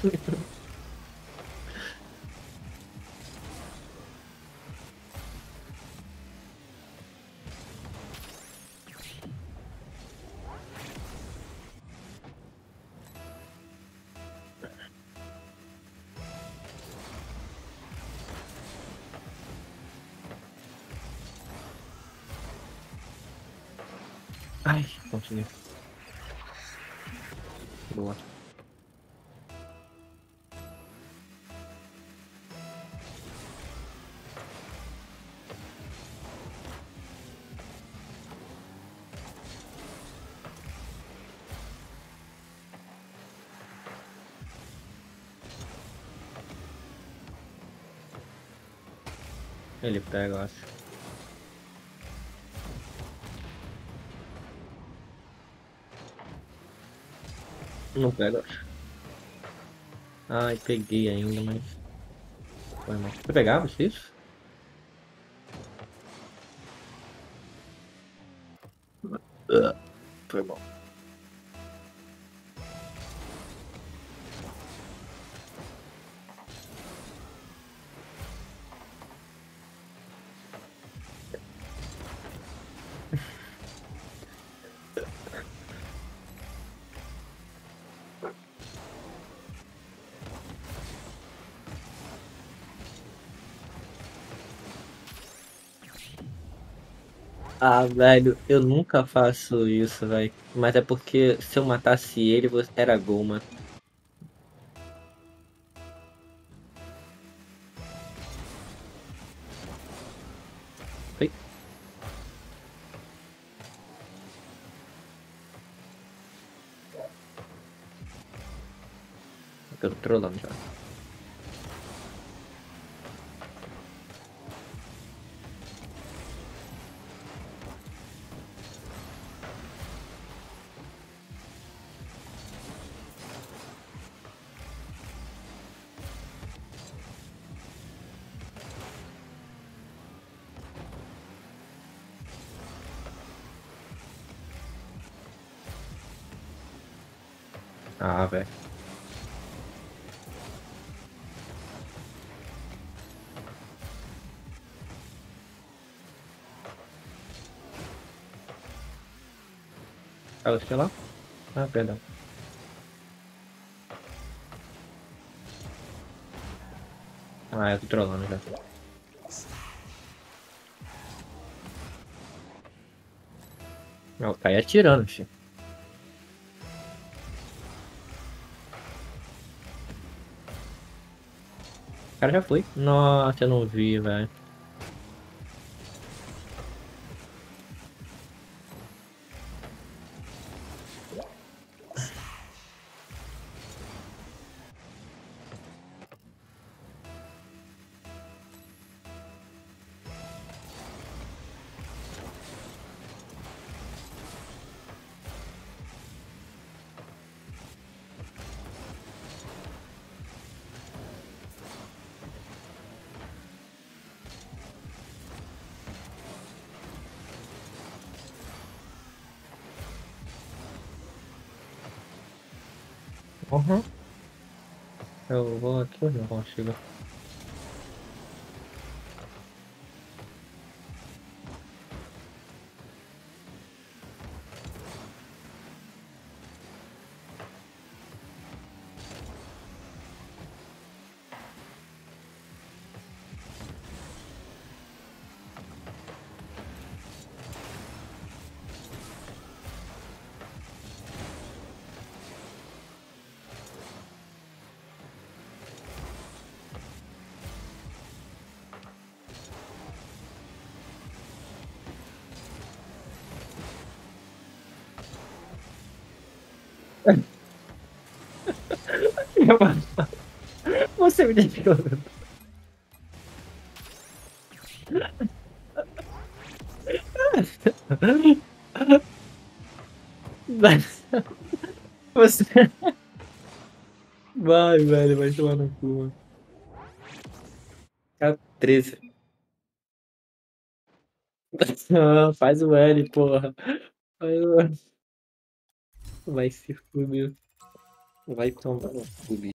Ai, consegui. Boa. Ele pega, eu acho. Não pega, eu acho. Ai, peguei ainda, mas foi mal. Você pegava isso? Foi bom. Ah, velho, eu nunca faço isso, velho. Mas é porque se eu matasse ele, era gol, mano. Foi? Eu tô trolando já. Ah, velho. Ela sei lá? Ah, perdão. Ah, eu tô trolando já. Não, tá aí atirando, filho. O cara já foi. Nossa, eu não vi, velho. Uhum. Eu vou aqui, eu não consigo. Você me deixou. Você. Vai, velho, vai tomar no cu, mano. Tá 13. Ah, faz o L, porra. Faz o L. Vai se fuder. Vai tomar no cu,